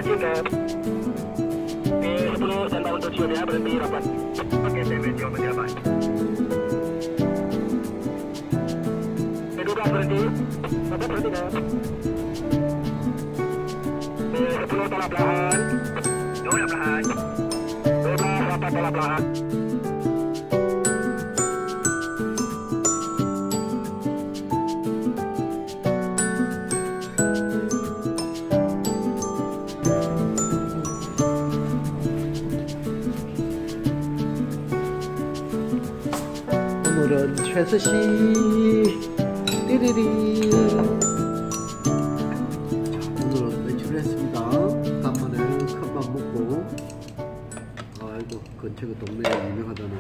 tiket. P10 standby untuk cium ya, berhenti rapat. Oke, TB cium berjalan. P12 berhenti. Bapak berhenti ya. P10 tolak belahan. Tolak belahan. 12 rapat tolak belahan. 오늘은 최서씨 띠리리. 오늘은 외출을 했습니다. 간만에 큰밥 먹고. 아이고, 근처 동네에 유명하다는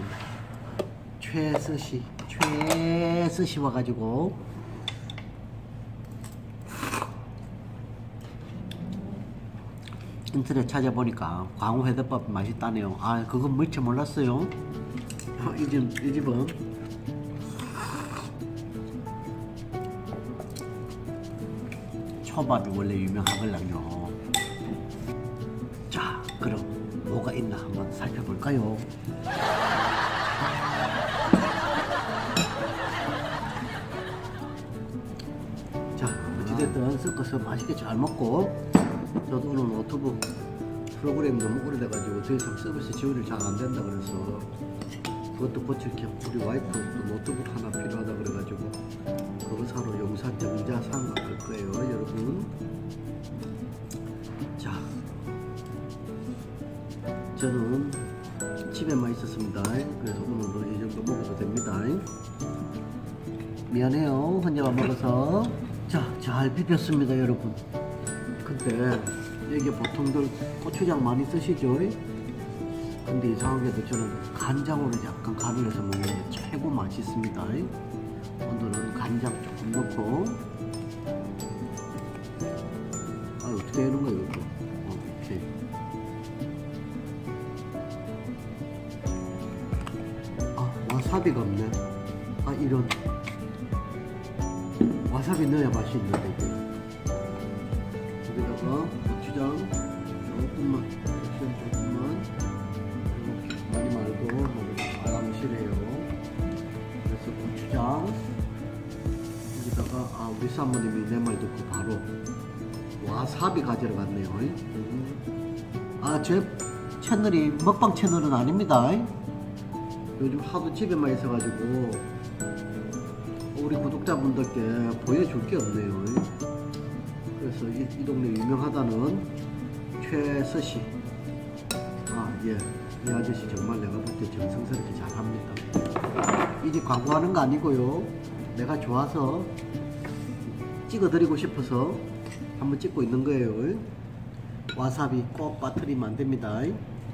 최서씨 와가지고 인터넷 찾아보니까 광어회덮밥 맛있다네요. 아, 그건 뭘지 몰랐어요. 이 집은 초밥이 원래 유명하걸랑요. 자, 그럼 뭐가 있나 한번 살펴볼까요? 자, 어찌됐든 섞어서 맛있게 잘 먹고, 저도 오늘 노트북 프로그램이 너무 오래돼가지고 더 이상 서비스 지원이 잘 안 된다 그래서 그것도 고칠 겸 우리 와이프도 노트북 하나 필요하다 그래가지고 그거 사러 용산 정자상 갈 거예요, 여러분. 자, 저는 집에만 있었습니다. 그래서 오늘도 이 정도 먹어도 됩니다. 미안해요, 혼자만 먹어서. 자, 잘 비볐습니다, 여러분. 근데 이게 보통들 고추장 많이 쓰시죠? 근데 이상하게도 저는 간장으로 약간 간을 해서 먹는 게 최고 맛있습니다. 오늘은 간장 조금 넣고. 아, 어떻게 하는 거예요, 이거? 이렇게. 아, 와사비가 없네. 아, 이런. 와사비 넣어야 맛이 있는데, 이게. 여기다가 고추장 조금만, 이렇게 많이 말고 바람 실해요. 그래서 고추장 여기다가, 우리 사모님이 내 말 듣고 바로 와사비 가지러 갔네요. 제 채널이 먹방 채널은 아닙니다. 요즘 하도 집에만 있어가지고 우리 구독자분들께 보여줄 게 없네요. 그래서 이 동네 유명하다는 최서씨. 예. 이 아저씨 정말 내가 볼 때 정성스럽게 잘합니다. 이 집 광고하는 거 아니고요. 내가 좋아서 찍어드리고 싶어서 한번 찍고 있는 거예요. 와사비 꼭 빠뜨리면 안 됩니다.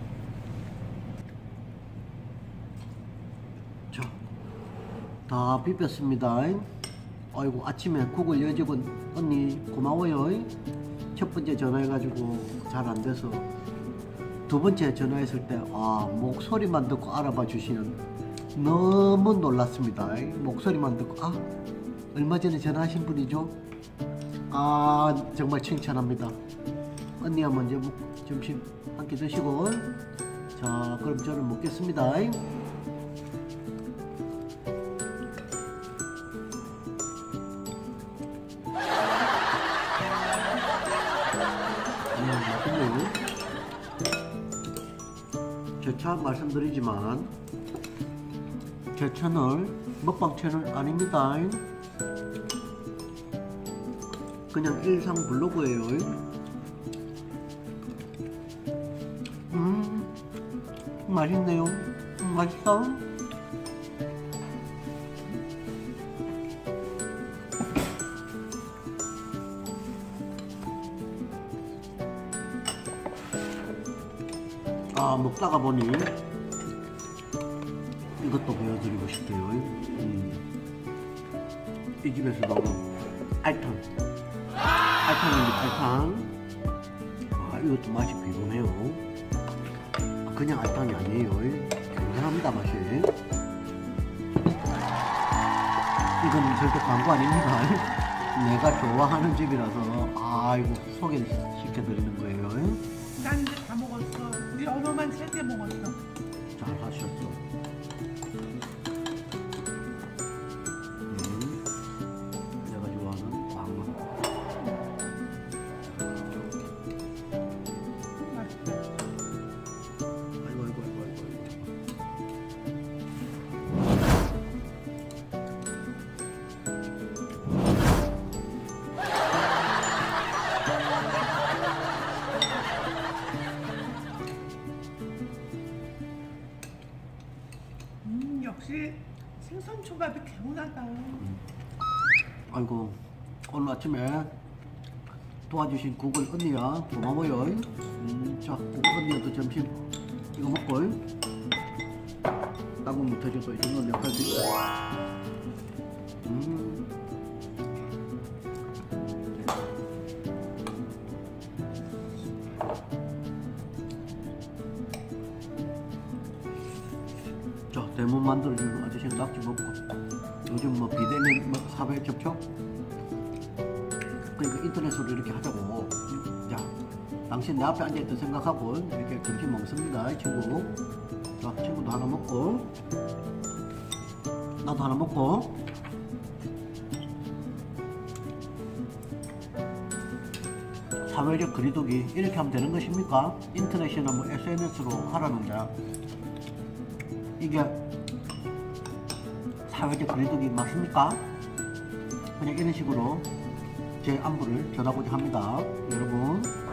자, 다 비볐습니다. 아이고, 아침에 국을 여직원 언니 고마워요. 첫 번째 전화해가지고 잘 안 돼서 두 번째 전화했을 때 목소리만 듣고 알아봐 주시는, 너무 놀랐습니다. 목소리만 듣고 얼마 전에 전화하신 분이죠? 정말 칭찬합니다. 언니가 먼저 점심 한 끼 드시고. 자, 그럼 저는 먹겠습니다. 맛있네요. 재차 말씀드리지만 제 채널 먹방 채널 아닙니다. 그냥 일상 블로그예요. 맛있네요. 맛있어? 먹다가 보니 이것도 보여드리고 싶어요. 이 집에서 나오는 알탕입니다. 알탕. 이것도 맛이 비교해요. 그냥 알탕이 아니에요. 굉장합니다, 맛이. 이건 절대 광고 아닙니다. 내가 좋아하는 집이라서 아이고 소개를 시켜드리는 거예요. 난 이제 다 먹었어. 우리 연어만 3개 먹었어. 잘 하셨어. 내가 좋아하는 광어. 맛있다. 아이고 아이고 아이고 아이고. 역시 생선 초밥이 개운하다. 아이고 오늘 아침에 도와주신 구글 언니야 고마워요. 자 구글 언니한테 점심 이거 먹고 땅콩 못해줘도 이 정도는 역할도 있고. 자 대문 만들어주는 아저씨는 낙지 먹고 요즘 뭐 비대면 뭐 사회 접촉 그러니까 인터넷으로 이렇게 하자고. 자 당신 내 앞에 앉아있다 생각하고 이렇게 점심 먹습니다 이 친구. 자 친구도 하나 먹고 나도 하나 먹고. 사회적 거리두기 이렇게 하면 되는 것입니까? 인터넷이나 뭐 SNS로 하라는데 이게 사회적 거리두기 맞습니까? 그냥 이런 식으로 제 안부를 전하고자 합니다. 여러분